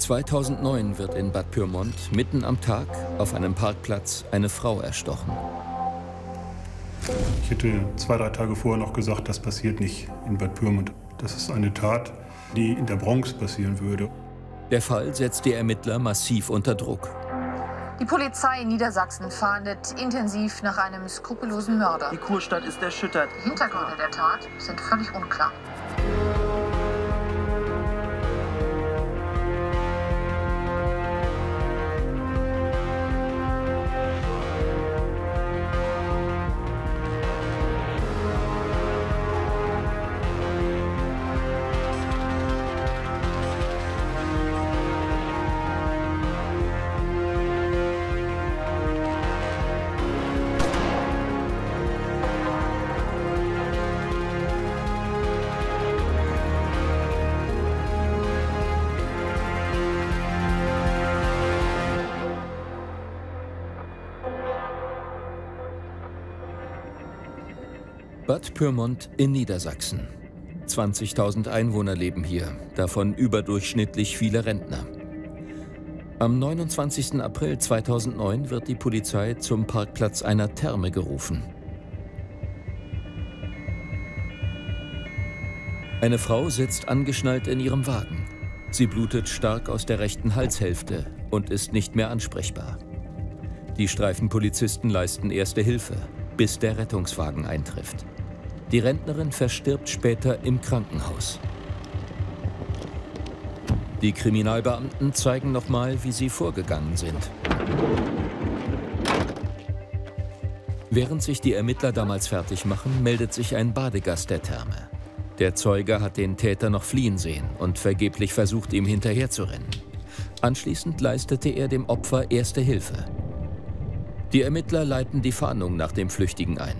2009 wird in Bad Pyrmont mitten am Tag auf einem Parkplatz eine Frau erstochen. Ich hätte 2, 3 Tage vorher noch gesagt, das passiert nicht in Bad Pyrmont. Das ist eine Tat, die in der Bronx passieren würde. Der Fall setzt die Ermittler massiv unter Druck. Die Polizei in Niedersachsen fahndet intensiv nach einem skrupellosen Mörder. Die Kurstadt ist erschüttert. Die Hintergründe der Tat sind völlig unklar. Bad Pyrmont in Niedersachsen. 20.000 Einwohner leben hier, davon überdurchschnittlich viele Rentner. Am 29. April 2009 wird die Polizei zum Parkplatz einer Therme gerufen. Eine Frau sitzt angeschnallt in ihrem Wagen. Sie blutet stark aus der rechten Halshälfte und ist nicht mehr ansprechbar. Die Streifenpolizisten leisten erste Hilfe, bis der Rettungswagen eintrifft. Die Rentnerin verstirbt später im Krankenhaus. Die Kriminalbeamten zeigen nochmal, wie sie vorgegangen sind. Während sich die Ermittler damals fertig machen, meldet sich ein Badegast der Therme. Der Zeuge hat den Täter noch fliehen sehen und vergeblich versucht, ihm hinterherzurennen. Anschließend leistete er dem Opfer erste Hilfe. Die Ermittler leiten die Fahndung nach dem Flüchtigen ein.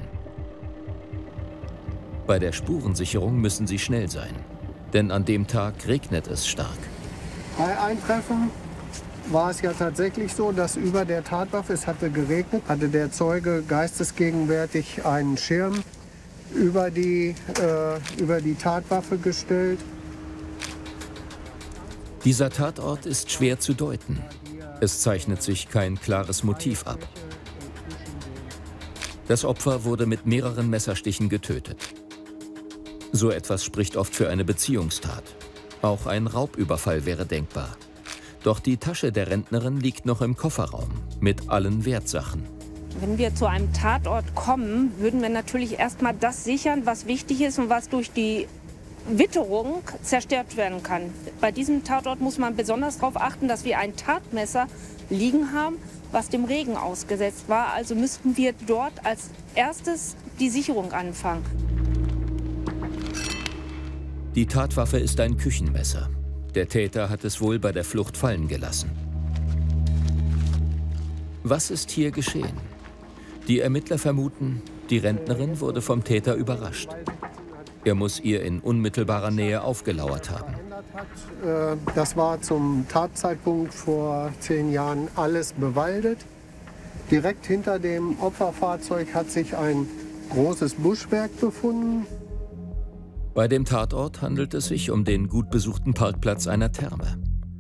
Bei der Spurensicherung müssen sie schnell sein, denn an dem Tag regnet es stark. Bei Eintreffen war es ja tatsächlich so, dass über der Tatwaffe, es hatte geregnet, hatte der Zeuge geistesgegenwärtig einen Schirm über die Tatwaffe gestellt. Dieser Tatort ist schwer zu deuten. Es zeichnet sich kein klares Motiv ab. Das Opfer wurde mit mehreren Messerstichen getötet. So etwas spricht oft für eine Beziehungstat. Auch ein Raubüberfall wäre denkbar. Doch die Tasche der Rentnerin liegt noch im Kofferraum mit allen Wertsachen. Wenn wir zu einem Tatort kommen, würden wir natürlich erstmal das sichern, was wichtig ist und was durch die Witterung zerstört werden kann. Bei diesem Tatort muss man besonders darauf achten, dass wir ein Tatmesser liegen haben, was dem Regen ausgesetzt war. Also müssten wir dort als erstes die Sicherung anfangen. Die Tatwaffe ist ein Küchenmesser. Der Täter hat es wohl bei der Flucht fallen gelassen. Was ist hier geschehen? Die Ermittler vermuten, die Rentnerin wurde vom Täter überrascht. Er muss ihr in unmittelbarer Nähe aufgelauert haben. Das war zum Tatzeitpunkt vor 10 Jahren alles bewaldet. Direkt hinter dem Opferfahrzeug hat sich ein großes Buschwerk befunden. Bei dem Tatort handelt es sich um den gut besuchten Parkplatz einer Therme.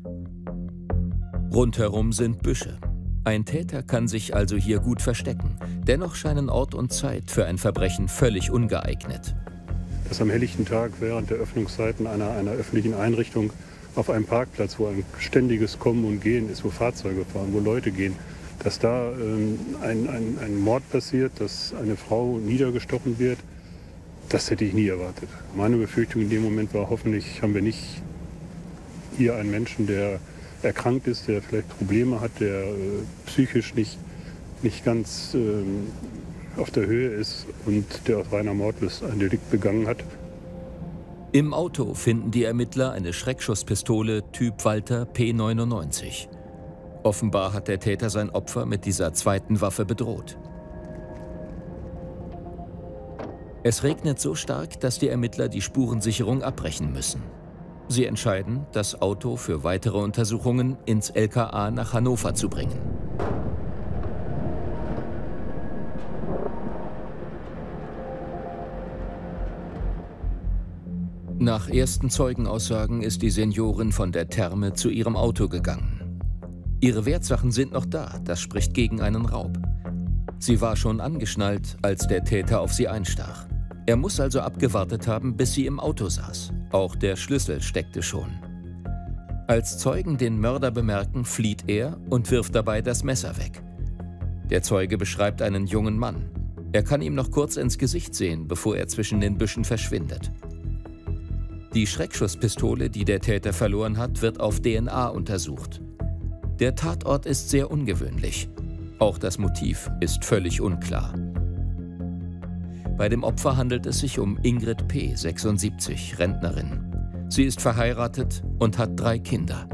Rundherum sind Büsche. Ein Täter kann sich also hier gut verstecken. Dennoch scheinen Ort und Zeit für ein Verbrechen völlig ungeeignet. Dass am helllichten Tag während der Öffnungszeiten einer öffentlichen Einrichtung auf einem Parkplatz, wo ein ständiges Kommen und Gehen ist, wo Fahrzeuge fahren, wo Leute gehen, dass da ein Mord passiert, dass eine Frau niedergestochen wird, das hätte ich nie erwartet. Meine Befürchtung in dem Moment war, hoffentlich haben wir nicht hier einen Menschen, der erkrankt ist, der vielleicht Probleme hat, der psychisch nicht ganz auf der Höhe ist und der aus reiner Mordlust ein Delikt begangen hat. Im Auto finden die Ermittler eine Schreckschusspistole Typ Walther P99. Offenbar hat der Täter sein Opfer mit dieser zweiten Waffe bedroht. Es regnet so stark, dass die Ermittler die Spurensicherung abbrechen müssen. Sie entscheiden, das Auto für weitere Untersuchungen ins LKA nach Hannover zu bringen. Nach ersten Zeugenaussagen ist die Seniorin von der Therme zu ihrem Auto gegangen. Ihre Wertsachen sind noch da, das spricht gegen einen Raub. Sie war schon angeschnallt, als der Täter auf sie einstach. Er muss also abgewartet haben, bis sie im Auto saß. Auch der Schlüssel steckte schon. Als Zeugen den Mörder bemerken, flieht er und wirft dabei das Messer weg. Der Zeuge beschreibt einen jungen Mann. Er kann ihm noch kurz ins Gesicht sehen, bevor er zwischen den Büschen verschwindet. Die Schreckschusspistole, die der Täter verloren hat, wird auf DNA untersucht. Der Tatort ist sehr ungewöhnlich. Auch das Motiv ist völlig unklar. Bei dem Opfer handelt es sich um Ingrid P., 76, Rentnerin. Sie ist verheiratet und hat 3 Kinder.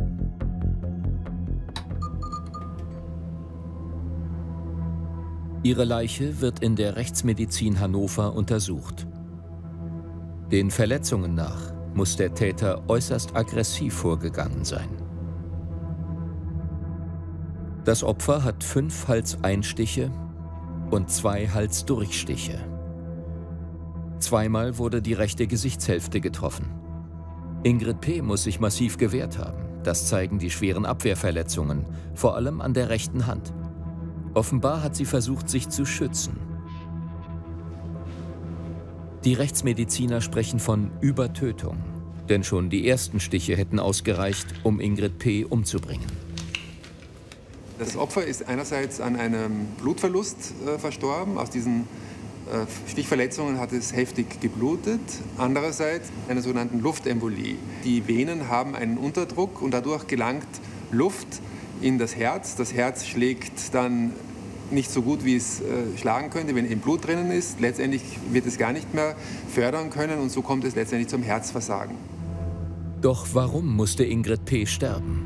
Ihre Leiche wird in der Rechtsmedizin Hannover untersucht. Den Verletzungen nach muss der Täter äußerst aggressiv vorgegangen sein. Das Opfer hat 5 Halseinstiche und 2 Halsdurchstiche. Zweimal wurde die rechte Gesichtshälfte getroffen. Ingrid P. muss sich massiv gewehrt haben. Das zeigen die schweren Abwehrverletzungen, vor allem an der rechten Hand. Offenbar hat sie versucht, sich zu schützen. Die Rechtsmediziner sprechen von Übertötung, denn schon die ersten Stiche hätten ausgereicht, um Ingrid P. umzubringen. Das Opfer ist einerseits an einem Blutverlust verstorben. Aus diesen Stichverletzungen hat es heftig geblutet. Andererseits einer sogenannten Luftembolie. Die Venen haben einen Unterdruck und dadurch gelangt Luft in das Herz. Das Herz schlägt dann nicht so gut, wie es schlagen könnte, wenn eben Blut drinnen ist. Letztendlich wird es gar nicht mehr fördern können und so kommt es letztendlich zum Herzversagen. Doch warum musste Ingrid P. sterben?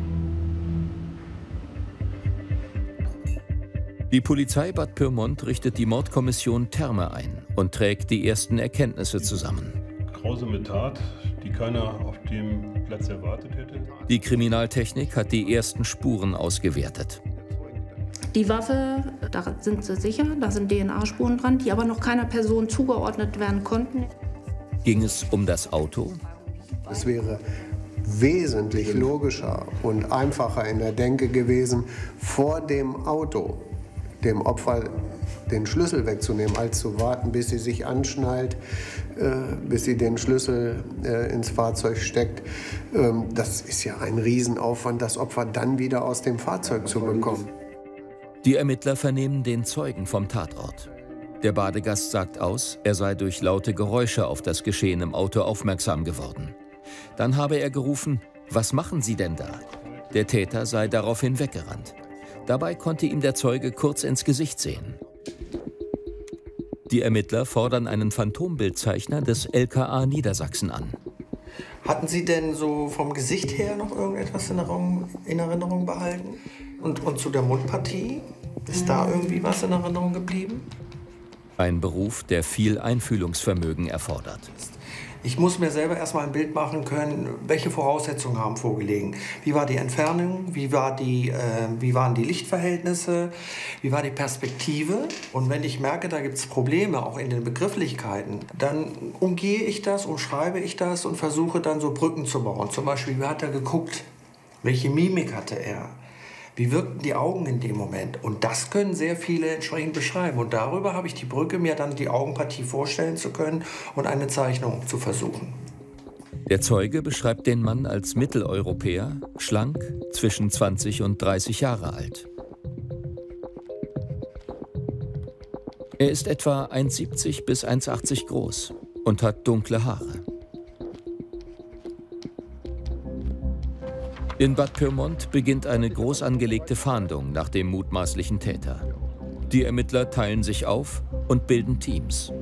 Die Polizei Bad Pyrmont richtet die Mordkommission Therme ein und trägt die ersten Erkenntnisse zusammen. Grausame Tat, die keiner auf dem Platz erwartet hätte. Die Kriminaltechnik hat die ersten Spuren ausgewertet. Die Waffe, da sind sie sicher, da sind DNA-Spuren dran, die aber noch keiner Person zugeordnet werden konnten. Ging es um das Auto? Es wäre wesentlich logischer und einfacher in der Denke gewesen, vor dem Auto dem Opfer den Schlüssel wegzunehmen, als zu warten, bis sie sich anschnallt, bis sie den Schlüssel ins Fahrzeug steckt. Das ist ja ein Riesenaufwand, das Opfer dann wieder aus dem Fahrzeug zu bekommen. Die Ermittler vernehmen den Zeugen vom Tatort. Der Badegast sagt aus, er sei durch laute Geräusche auf das Geschehen im Auto aufmerksam geworden. Dann habe er gerufen, was machen Sie denn da? Der Täter sei daraufhin weggerannt. Dabei konnte ihm der Zeuge kurz ins Gesicht sehen. Die Ermittler fordern einen Phantombildzeichner des LKA Niedersachsen an. Hatten Sie denn so vom Gesicht her noch irgendetwas in Erinnerung behalten? Und zu der Mundpartie? Ist da irgendwie was in Erinnerung geblieben? Ein Beruf, der viel Einfühlungsvermögen erfordert. Ich muss mir selber erstmal ein Bild machen können, welche Voraussetzungen haben vorgelegen. Wie war die Entfernung, wie waren die Lichtverhältnisse, wie war die Perspektive. Und wenn ich merke, da gibt es Probleme, auch in den Begrifflichkeiten, dann umgehe ich das, umschreibe ich das und versuche dann so Brücken zu bauen. Zum Beispiel, wie hat er geguckt, welche Mimik hatte er, wie wirkten die Augen in dem Moment. Und das können sehr viele entsprechend beschreiben. Und darüber habe ich die Brücke, mir dann die Augenpartie vorstellen zu können und eine Zeichnung zu versuchen. Der Zeuge beschreibt den Mann als Mitteleuropäer, schlank, zwischen 20 und 30 Jahre alt. Er ist etwa 1,70 bis 1,80 groß und hat dunkle Haare. In Bad Pyrmont beginnt eine groß angelegte Fahndung nach dem mutmaßlichen Täter. Die Ermittler teilen sich auf und bilden Teams.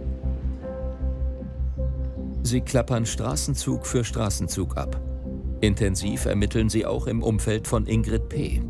Sie klappern Straßenzug für Straßenzug ab. Intensiv ermitteln sie auch im Umfeld von Ingrid P.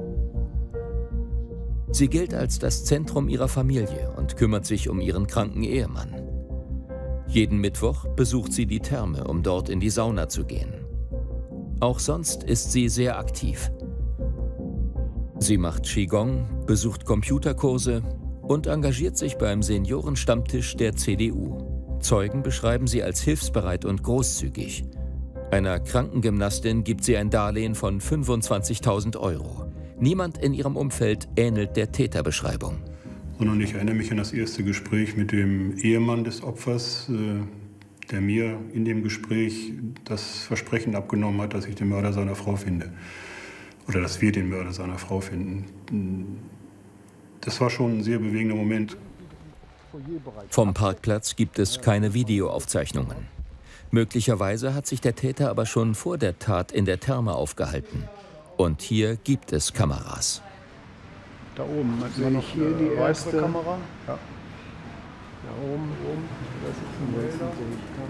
Sie gilt als das Zentrum ihrer Familie und kümmert sich um ihren kranken Ehemann. Jeden Mittwoch besucht sie die Therme, um dort in die Sauna zu gehen. Auch sonst ist sie sehr aktiv. Sie macht Qigong, besucht Computerkurse und engagiert sich beim Seniorenstammtisch der CDU, Zeugen beschreiben sie als hilfsbereit und großzügig. Einer Krankengymnastin gibt sie ein Darlehen von 25.000 €. Niemand in ihrem Umfeld ähnelt der Täterbeschreibung. Und ich erinnere mich an das erste Gespräch mit dem Ehemann des Opfers, der mir in dem Gespräch das Versprechen abgenommen hat, dass ich den Mörder seiner Frau finde. Oder dass wir den Mörder seiner Frau finden. Das war schon ein sehr bewegender Moment. Vom Parkplatz gibt es keine Videoaufzeichnungen. Möglicherweise hat sich der Täter aber schon vor der Tat in der Therme aufgehalten. Und hier gibt es Kameras. Da oben, sehe ich hier die erste Kamera? Ja. Da oben. Das ist ein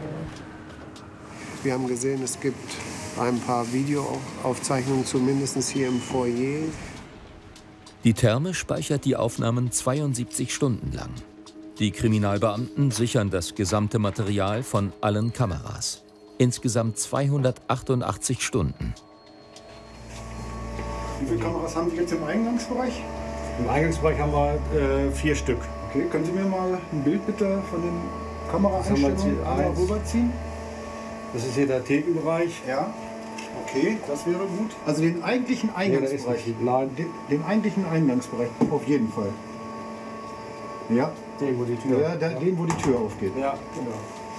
Wir haben gesehen, es gibt ein paar Videoaufzeichnungen, zumindest hier im Foyer. Die Therme speichert die Aufnahmen 72 Stunden lang. Die Kriminalbeamten sichern das gesamte Material von allen Kameras. Insgesamt 288 Stunden. Wie viele Kameras haben Sie jetzt im Eingangsbereich? Im Eingangsbereich haben wir 4 Stück. Okay, können Sie mir mal ein Bild bitte von den Kameraeinstellungen einmal rüberziehen? Das ist hier der Thekenbereich. Ja, okay, das wäre gut. Also den eigentlichen Eingangsbereich. Nein. Den eigentlichen Eingangsbereich, auf jeden Fall. Ja. Den, wo die Tür, ja, den, wo die Tür aufgeht. Ja, genau.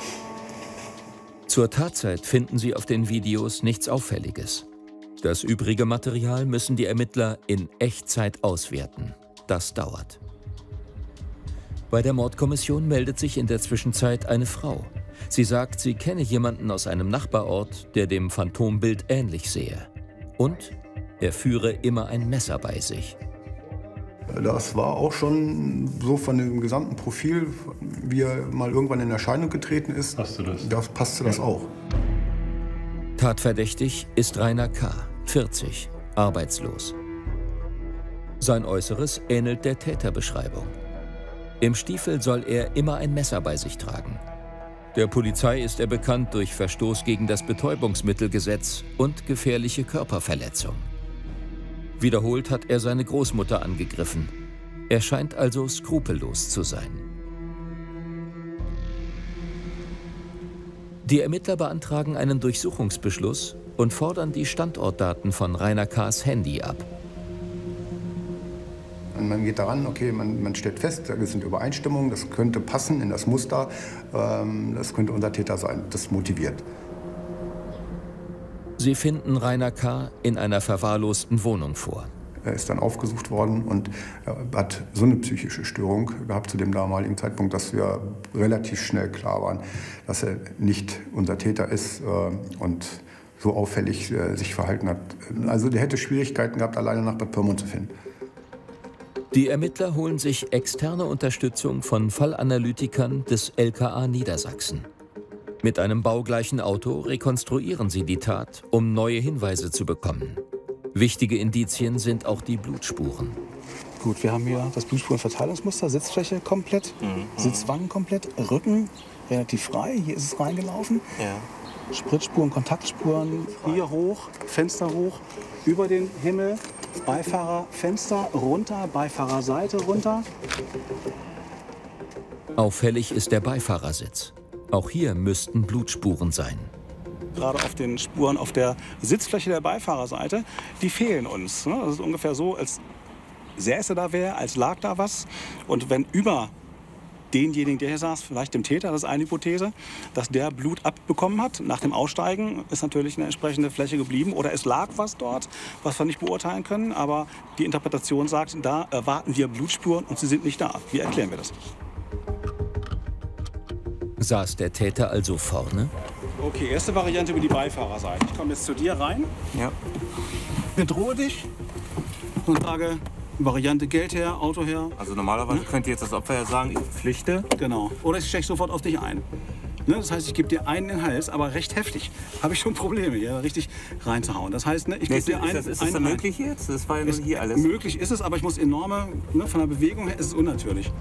Zur Tatzeit finden sie auf den Videos nichts Auffälliges. Das übrige Material müssen die Ermittler in Echtzeit auswerten. Das dauert. Bei der Mordkommission meldet sich in der Zwischenzeit eine Frau. Sie sagt, sie kenne jemanden aus einem Nachbarort, der dem Phantombild ähnlich sehe. Und er führe immer ein Messer bei sich. Das war auch schon so von dem gesamten Profil, wie er mal irgendwann in Erscheinung getreten ist. Passte das? Da passte das auch. Tatverdächtig ist Rainer K., 40, arbeitslos. Sein Äußeres ähnelt der Täterbeschreibung. Im Stiefel soll er immer ein Messer bei sich tragen. Der Polizei ist er bekannt durch Verstoß gegen das Betäubungsmittelgesetz und gefährliche Körperverletzung. Wiederholt hat er seine Großmutter angegriffen. Er scheint also skrupellos zu sein. Die Ermittler beantragen einen Durchsuchungsbeschluss und fordern die Standortdaten von Rainer K.'s Handy ab. Man geht daran, okay, man stellt fest, da sind Übereinstimmungen, das könnte passen in das Muster, das könnte unser Täter sein, das motiviert. Sie finden Rainer K. in einer verwahrlosten Wohnung vor. Er ist dann aufgesucht worden und hat so eine psychische Störung gehabt zu dem damaligen Zeitpunkt, dass wir relativ schnell klar waren, dass er nicht unser Täter ist und so auffällig sich verhalten hat. Also der hätte Schwierigkeiten gehabt, alleine nach Bad Pyrmont zu finden. Die Ermittler holen sich externe Unterstützung von Fallanalytikern des LKA Niedersachsen. Mit einem baugleichen Auto rekonstruieren sie die Tat, um neue Hinweise zu bekommen. Wichtige Indizien sind auch die Blutspuren. Gut, wir haben hier das Blutspurenverteilungsmuster, Sitzfläche komplett, Sitzwangen komplett, Rücken relativ frei, hier ist es reingelaufen. Ja. Spritzspuren, Kontaktspuren, hier hoch, Fenster hoch, über den Himmel, Beifahrerfenster runter, Beifahrerseite runter. Auffällig ist der Beifahrersitz. Auch hier müssten Blutspuren sein. Gerade auf den Spuren auf der Sitzfläche der Beifahrerseite, die fehlen uns. Das ist ungefähr so, als säße da wer, als lag da was. Und wenn über denjenigen, der hier saß, vielleicht dem Täter, das ist eine Hypothese, dass der Blut abbekommen hat. Nach dem Aussteigen ist natürlich eine entsprechende Fläche geblieben. Oder es lag was dort, was wir nicht beurteilen können. Aber die Interpretation sagt, da erwarten wir Blutspuren und sie sind nicht da. Wie erklären wir das? Saß der Täter also vorne? Okay, erste Variante über die Beifahrerseite. Ich komme jetzt zu dir rein. Ja. Bedrohe dich und sage, Variante Geld her, Auto her. Also normalerweise könnte jetzt das Opfer ja sagen, ich pflichte. Genau. Oder ich steche sofort auf dich ein. Ne? Das heißt, ich gebe dir einen in den Hals, aber recht heftig. Habe ich schon Probleme, hier richtig reinzuhauen. Das heißt, ne, ich gebe dir einen. Ist das möglich jetzt? Das war ja nur hier alles. Möglich ist es, aber ich muss enorme, ne, von der Bewegung her ist es unnatürlich.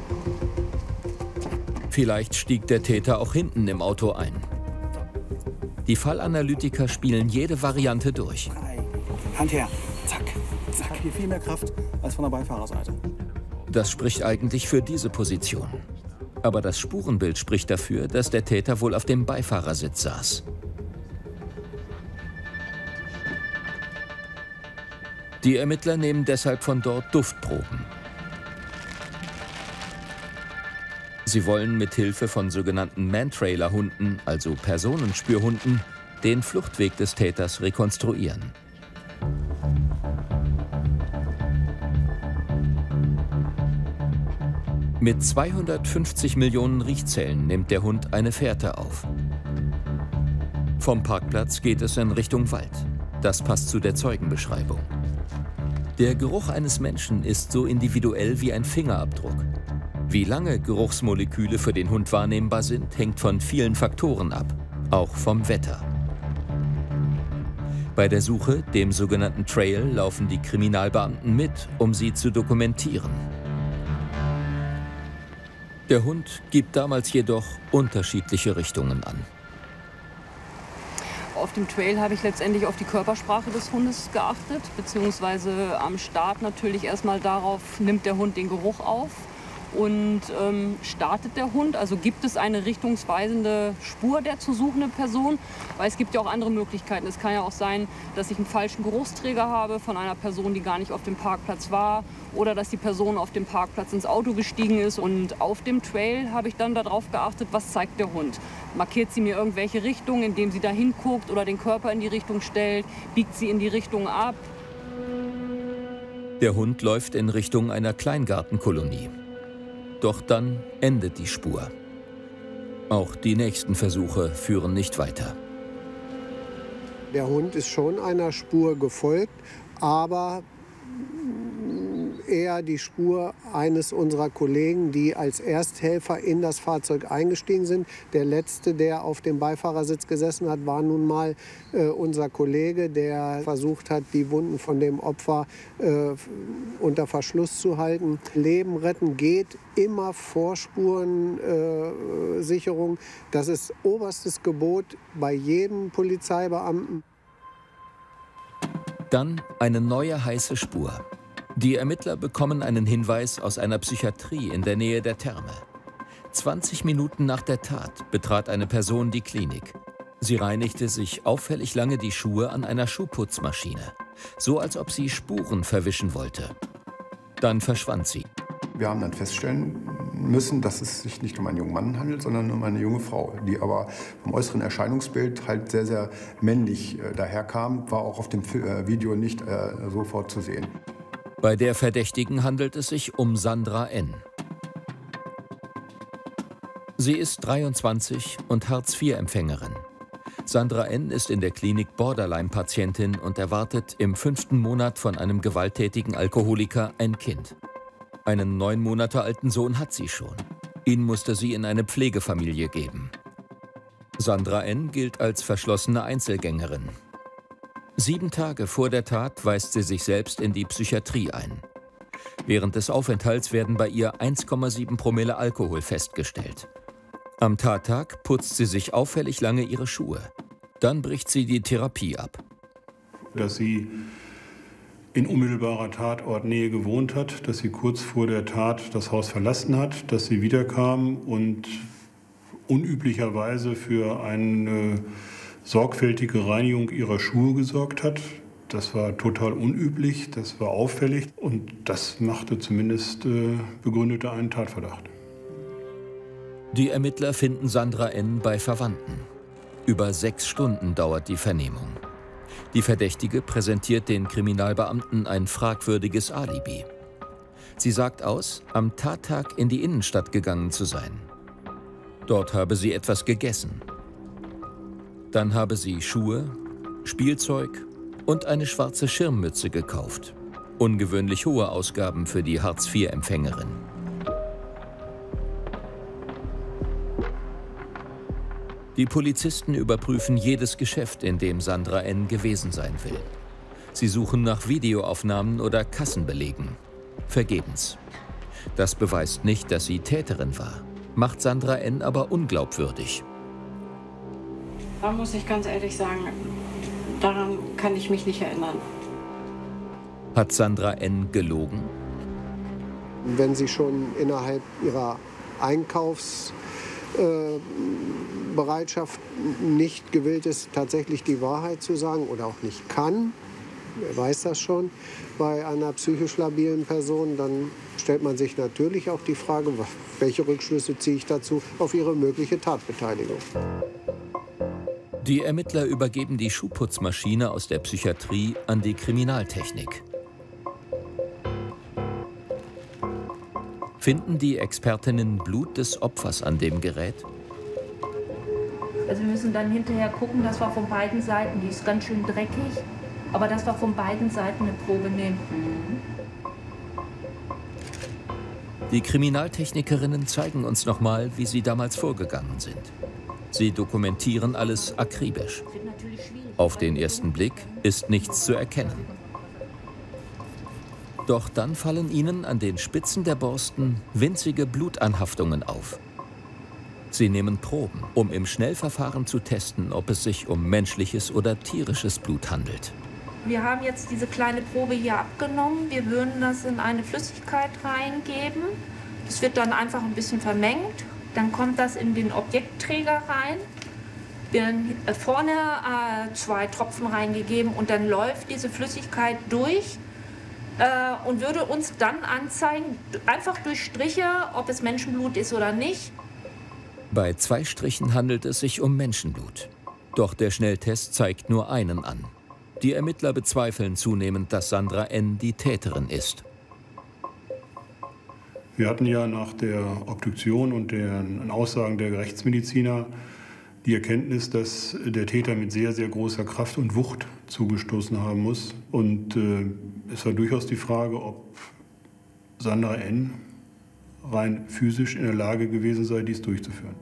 Vielleicht stieg der Täter auch hinten im Auto ein. Die Fallanalytiker spielen jede Variante durch. Hand her. Zack. Zack. Hier viel mehr Kraft als von der Beifahrerseite. Das spricht eigentlich für diese Position. Aber das Spurenbild spricht dafür, dass der Täter wohl auf dem Beifahrersitz saß. Die Ermittler nehmen deshalb von dort Duftproben. Sie wollen mit Hilfe von sogenannten Man-Trailer-Hunden, also Personenspürhunden, den Fluchtweg des Täters rekonstruieren. Mit 250 Millionen Riechzellen nimmt der Hund eine Fährte auf. Vom Parkplatz geht es in Richtung Wald. Das passt zu der Zeugenbeschreibung. Der Geruch eines Menschen ist so individuell wie ein Fingerabdruck. Wie lange Geruchsmoleküle für den Hund wahrnehmbar sind, hängt von vielen Faktoren ab, auch vom Wetter. Bei der Suche, dem sogenannten Trail, laufen die Kriminalbeamten mit, um sie zu dokumentieren. Der Hund gibt damals jedoch unterschiedliche Richtungen an. Auf dem Trail habe ich letztendlich auf die Körpersprache des Hundes geachtet, beziehungsweise am Start natürlich erstmal darauf, nimmt der Hund den Geruch auf und startet der Hund, also gibt es eine richtungsweisende Spur der zu suchenden Person, weil es gibt ja auch andere Möglichkeiten. Es kann ja auch sein, dass ich einen falschen Geruchsträger habe von einer Person, die gar nicht auf dem Parkplatz war, oder dass die Person auf dem Parkplatz ins Auto gestiegen ist. Und auf dem Trail habe ich dann darauf geachtet, was zeigt der Hund. Markiert sie mir irgendwelche Richtungen, indem sie da hinguckt oder den Körper in die Richtung stellt, biegt sie in die Richtung ab. Der Hund läuft in Richtung einer Kleingartenkolonie. Doch dann endet die Spur. Auch die nächsten Versuche führen nicht weiter. Der Hund ist schon einer Spur gefolgt, aber eher die Spur eines unserer Kollegen, die als Ersthelfer in das Fahrzeug eingestiegen sind. Der letzte, der auf dem Beifahrersitz gesessen hat, war nun mal unser Kollege, der versucht hat, die Wunden von dem Opfer unter Verschluss zu halten. Leben retten geht immer vor Spurensicherung. Das ist oberstes Gebot bei jedem Polizeibeamten. Dann eine neue heiße Spur. Die Ermittler bekommen einen Hinweis aus einer Psychiatrie in der Nähe der Therme. 20 Minuten nach der Tat betrat eine Person die Klinik. Sie reinigte sich auffällig lange die Schuhe an einer Schuhputzmaschine, so als ob sie Spuren verwischen wollte. Dann verschwand sie. Wir haben dann feststellen müssen, dass es sich nicht um einen jungen Mann handelt, sondern um eine junge Frau, die aber vom äußeren Erscheinungsbild halt sehr, sehr männlich daherkam, war auch auf dem Video nicht sofort zu sehen. Bei der Verdächtigen handelt es sich um Sandra N. Sie ist 23 und Hartz-IV-Empfängerin. Sandra N. ist in der Klinik Borderline-Patientin und erwartet im 5. Monat von einem gewalttätigen Alkoholiker ein Kind. Einen 9 Monate alten Sohn hat sie schon. Ihn musste sie in eine Pflegefamilie geben. Sandra N. gilt als verschlossene Einzelgängerin. 7 Tage vor der Tat weist sie sich selbst in die Psychiatrie ein. Während des Aufenthalts werden bei ihr 1,7 Promille Alkohol festgestellt. Am Tattag putzt sie sich auffällig lange ihre Schuhe. Dann bricht sie die Therapie ab. Dass sie in unmittelbarer Tatortnähe gewohnt hat, dass sie kurz vor der Tat das Haus verlassen hat, dass sie wiederkam und unüblicherweise für eine sorgfältige Reinigung ihrer Schuhe gesorgt hat. Das war total unüblich, das war auffällig und das machte zumindest begründete einen Tatverdacht. Die Ermittler finden Sandra N. bei Verwandten. Über 6 Stunden dauert die Vernehmung. Die Verdächtige präsentiert den Kriminalbeamten ein fragwürdiges Alibi. Sie sagt aus, am Tattag in die Innenstadt gegangen zu sein. Dort habe sie etwas gegessen. Dann habe sie Schuhe, Spielzeug und eine schwarze Schirmmütze gekauft. Ungewöhnlich hohe Ausgaben für die Hartz-IV-Empfängerin. Die Polizisten überprüfen jedes Geschäft, in dem Sandra N. gewesen sein will. Sie suchen nach Videoaufnahmen oder Kassenbelegen. Vergebens. Das beweist nicht, dass sie Täterin war, macht Sandra N. aber unglaubwürdig. Da muss ich ganz ehrlich sagen, daran kann ich mich nicht erinnern. Hat Sandra N. gelogen? Wenn sie schon innerhalb ihrer Einkaufsbereitschaft nicht gewillt ist, tatsächlich die Wahrheit zu sagen oder auch nicht kann, wer weiß das schon, bei einer psychisch labilen Person, dann stellt man sich natürlich auch die Frage, welche Rückschlüsse ziehe ich dazu auf ihre mögliche Tatbeteiligung. Die Ermittler übergeben die Schuhputzmaschine aus der Psychiatrie an die Kriminaltechnik. Finden die Expertinnen Blut des Opfers an dem Gerät? Also wir müssen dann hinterher gucken, dass wir von beiden Seiten, die ist ganz schön dreckig, aber dass wir von beiden Seiten eine Probe nehmen. Die Kriminaltechnikerinnen zeigen uns nochmal, wie sie damals vorgegangen sind. Sie dokumentieren alles akribisch. Auf den ersten Blick ist nichts zu erkennen. Doch dann fallen ihnen an den Spitzen der Borsten winzige Blutanhaftungen auf. Sie nehmen Proben, um im Schnellverfahren zu testen, ob es sich um menschliches oder tierisches Blut handelt. Wir haben jetzt diese kleine Probe hier abgenommen. Wir würden das in eine Flüssigkeit reingeben. Das wird dann einfach ein bisschen vermengt. Dann kommt das in den Objektträger rein. Wir haben vorne 2 Tropfen reingegeben und dann läuft diese Flüssigkeit durch und würde uns dann anzeigen, einfach durch Striche, ob es Menschenblut ist oder nicht. Bei 2 Strichen handelt es sich um Menschenblut. Doch der Schnelltest zeigt nur einen an. Die Ermittler bezweifeln zunehmend, dass Sandra N. die Täterin ist. Wir hatten ja nach der Obduktion und den Aussagen der Rechtsmediziner die Erkenntnis, dass der Täter mit sehr, sehr großer Kraft und Wucht zugestoßen haben muss. Und es war durchaus die Frage, ob Sandra N. rein physisch in der Lage gewesen sei, dies durchzuführen.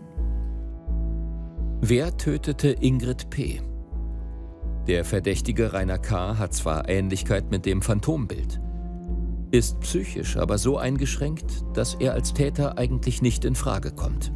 Wer tötete Ingrid P.? Der verdächtige Rainer K. hat zwar Ähnlichkeit mit dem Phantombild, ist psychisch aber so eingeschränkt, dass er als Täter eigentlich nicht in Frage kommt.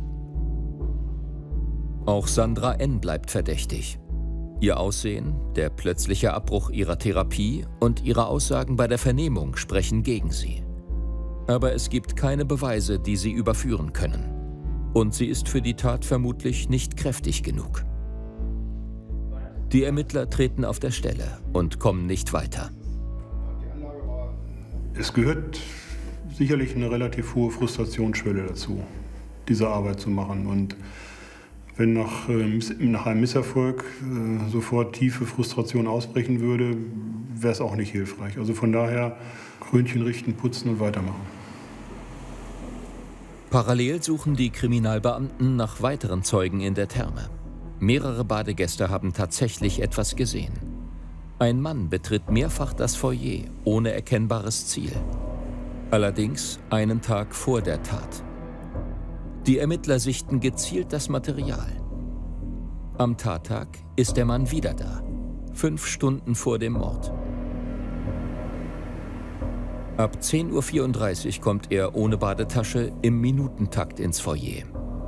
Auch Sandra N. bleibt verdächtig. Ihr Aussehen, der plötzliche Abbruch ihrer Therapie und ihre Aussagen bei der Vernehmung sprechen gegen sie. Aber es gibt keine Beweise, die sie überführen können. Und sie ist für die Tat vermutlich nicht kräftig genug. Die Ermittler treten auf der Stelle und kommen nicht weiter. Es gehört sicherlich eine relativ hohe Frustrationsschwelle dazu, diese Arbeit zu machen. Und wenn nach einem Misserfolg sofort tiefe Frustration ausbrechen würde, wäre es auch nicht hilfreich. Also von daher Krönchen richten, putzen und weitermachen. Parallel suchen die Kriminalbeamten nach weiteren Zeugen in der Therme. Mehrere Badegäste haben tatsächlich etwas gesehen. Ein Mann betritt mehrfach das Foyer ohne erkennbares Ziel. Allerdings einen Tag vor der Tat. Die Ermittler sichten gezielt das Material. Am Tattag ist der Mann wieder da, 5 Stunden vor dem Mord. Ab 10:34 Uhr kommt er ohne Badetasche im Minutentakt ins Foyer.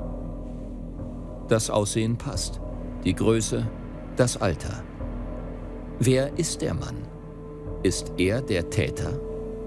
Das Aussehen passt, die Größe, das Alter. Wer ist der Mann? Ist er der Täter?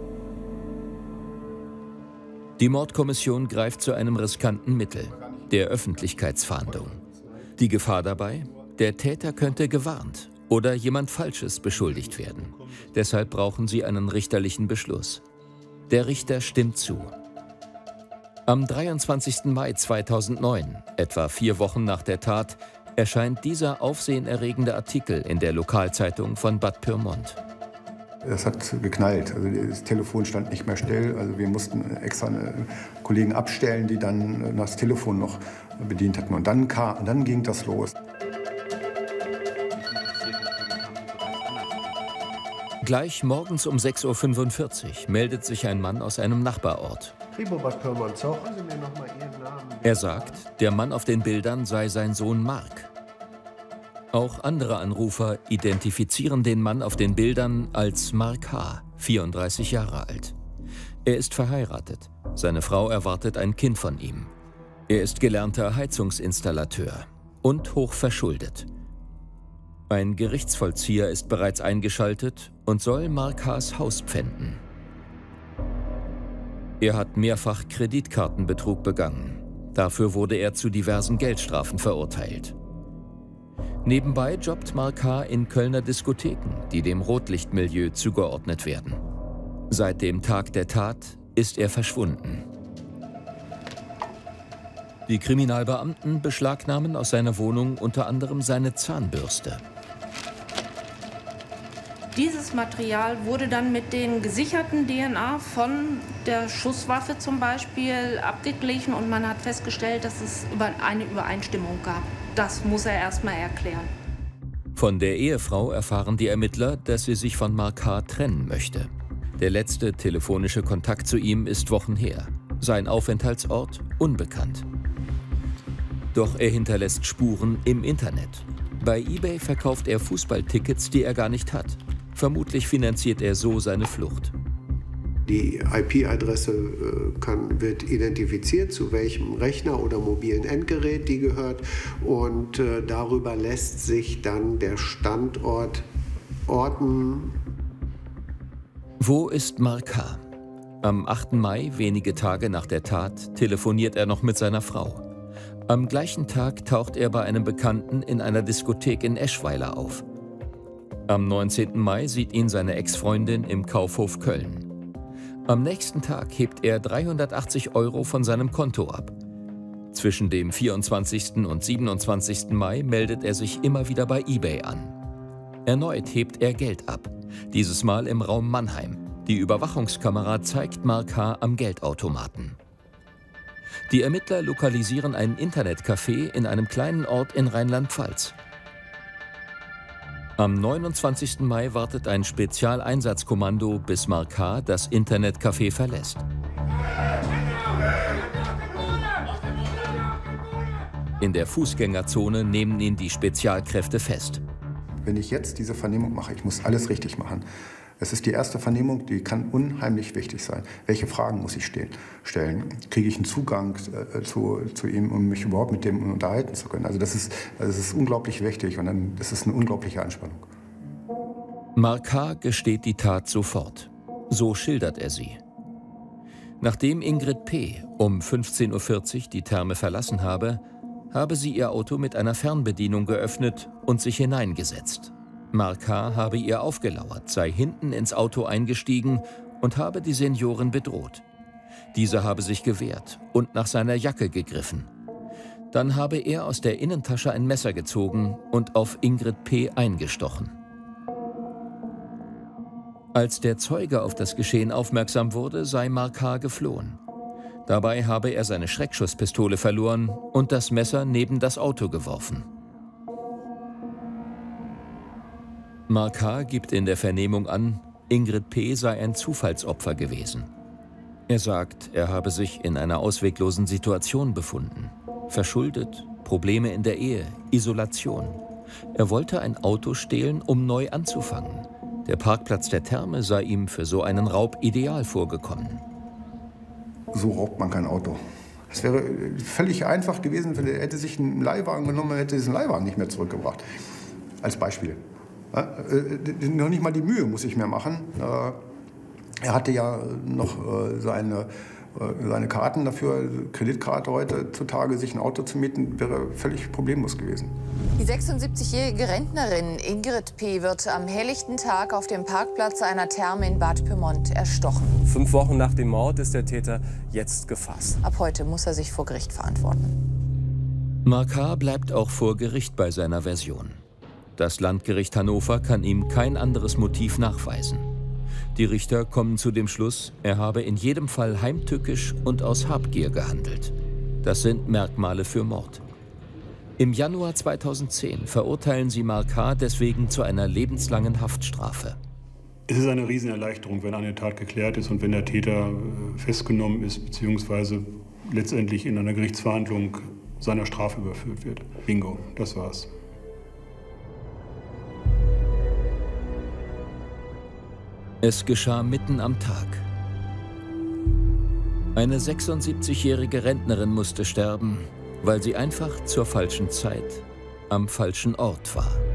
Die Mordkommission greift zu einem riskanten Mittel, der Öffentlichkeitsfahndung. Die Gefahr dabei? Der Täter könnte gewarnt oder jemand Falsches beschuldigt werden. Deshalb brauchen sie einen richterlichen Beschluss. Der Richter stimmt zu. Am 23. Mai 2009, etwa 4 Wochen nach der Tat, erscheint dieser aufsehenerregende Artikel in der Lokalzeitung von Bad Pyrmont. Es hat geknallt, also das Telefon stand nicht mehr still. Also wir mussten extra Kollegen abstellen, die dann das Telefon noch bedient hatten. Und dann ging das los. Gleich morgens um 6:45 Uhr meldet sich ein Mann aus einem Nachbarort. Er sagt, der Mann auf den Bildern sei sein Sohn Mark. Auch andere Anrufer identifizieren den Mann auf den Bildern als Mark H., 34 Jahre alt. Er ist verheiratet. Seine Frau erwartet ein Kind von ihm. Er ist gelernter Heizungsinstallateur und hoch verschuldet. Ein Gerichtsvollzieher ist bereits eingeschaltet und soll Mark H.'s Haus pfänden. Er hat mehrfach Kreditkartenbetrug begangen. Dafür wurde er zu diversen Geldstrafen verurteilt. Nebenbei jobbt Markar in Kölner Diskotheken, die dem Rotlichtmilieu zugeordnet werden. Seit dem Tag der Tat ist er verschwunden. Die Kriminalbeamten beschlagnahmen aus seiner Wohnung unter anderem seine Zahnbürste. Dieses Material wurde dann mit den gesicherten DNA von der Schusswaffe zum Beispiel abgeglichen und man hat festgestellt, dass es eine Übereinstimmung gab. Das muss er erstmal erklären. Von der Ehefrau erfahren die Ermittler, dass sie sich von Markar trennen möchte. Der letzte telefonische Kontakt zu ihm ist Wochen her. Sein Aufenthaltsort unbekannt. Doch er hinterlässt Spuren im Internet. Bei eBay verkauft er Fußballtickets, die er gar nicht hat. Vermutlich finanziert er so seine Flucht. Die IP-Adresse wird identifiziert, zu welchem Rechner oder mobilen Endgerät die gehört. Und darüber lässt sich dann der Standort orten. Wo ist Markar? Am 8. Mai, wenige Tage nach der Tat, telefoniert er noch mit seiner Frau. Am gleichen Tag taucht er bei einem Bekannten in einer Diskothek in Eschweiler auf. Am 19. Mai sieht ihn seine Ex-Freundin im Kaufhof Köln. Am nächsten Tag hebt er 380 € von seinem Konto ab. Zwischen dem 24. und 27. Mai meldet er sich immer wieder bei eBay an. Erneut hebt er Geld ab, dieses Mal im Raum Mannheim. Die Überwachungskamera zeigt Markar am Geldautomaten. Die Ermittler lokalisieren ein Internetcafé in einem kleinen Ort in Rheinland-Pfalz. Am 29. Mai wartet ein Spezialeinsatzkommando, bis Markar das Internetcafé verlässt. In der Fußgängerzone nehmen ihn die Spezialkräfte fest. Wenn ich jetzt diese Vernehmung mache, ich muss alles richtig machen. Es ist die erste Vernehmung, die kann unheimlich wichtig sein. Welche Fragen muss ich stellen? Kriege ich einen Zugang zu ihm, um mich überhaupt mit dem unterhalten zu können? Also das ist unglaublich wichtig und das ist eine unglaubliche Anspannung. Markar gesteht die Tat sofort. So schildert er sie. Nachdem Ingrid P. um 15:40 Uhr die Therme verlassen habe sie ihr Auto mit einer Fernbedienung geöffnet und sich hineingesetzt. Markar habe ihr aufgelauert, sei hinten ins Auto eingestiegen und habe die Seniorin bedroht. Diese habe sich gewehrt und nach seiner Jacke gegriffen. Dann habe er aus der Innentasche ein Messer gezogen und auf Ingrid P. eingestochen. Als der Zeuge auf das Geschehen aufmerksam wurde, sei Markar geflohen. Dabei habe er seine Schreckschusspistole verloren und das Messer neben das Auto geworfen. Markar gibt in der Vernehmung an, Ingrid P. sei ein Zufallsopfer gewesen. Er sagt, er habe sich in einer ausweglosen Situation befunden. Verschuldet, Probleme in der Ehe, Isolation. Er wollte ein Auto stehlen, um neu anzufangen. Der Parkplatz der Therme sei ihm für so einen Raub ideal vorgekommen. So raubt man kein Auto. Es wäre völlig einfach gewesen, wenn er hätte sich einen Leihwagen genommen, er hätte diesen Leihwagen nicht mehr zurückgebracht. Als Beispiel. Noch nicht mal die Mühe muss ich mehr machen. Er hatte ja noch seine Karten dafür, Kreditkarte heutzutage, sich ein Auto zu mieten, wäre völlig problemlos gewesen. Die 76-jährige Rentnerin Ingrid P. wird am helllichten Tag auf dem Parkplatz einer Therme in Bad Pyrmont erstochen. 5 Wochen nach dem Mord ist der Täter jetzt gefasst. Ab heute muss er sich vor Gericht verantworten. Markar bleibt auch vor Gericht bei seiner Version. Das Landgericht Hannover kann ihm kein anderes Motiv nachweisen. Die Richter kommen zu dem Schluss, er habe in jedem Fall heimtückisch und aus Habgier gehandelt. Das sind Merkmale für Mord. Im Januar 2010 verurteilen sie Markar deswegen zu einer lebenslangen Haftstrafe. Es ist eine Riesenerleichterung, wenn eine Tat geklärt ist und wenn der Täter festgenommen ist bzw. letztendlich in einer Gerichtsverhandlung seiner Strafe überführt wird. Bingo, das war's. Es geschah mitten am Tag. Eine 76-jährige Rentnerin musste sterben, weil sie einfach zur falschen Zeit am falschen Ort war.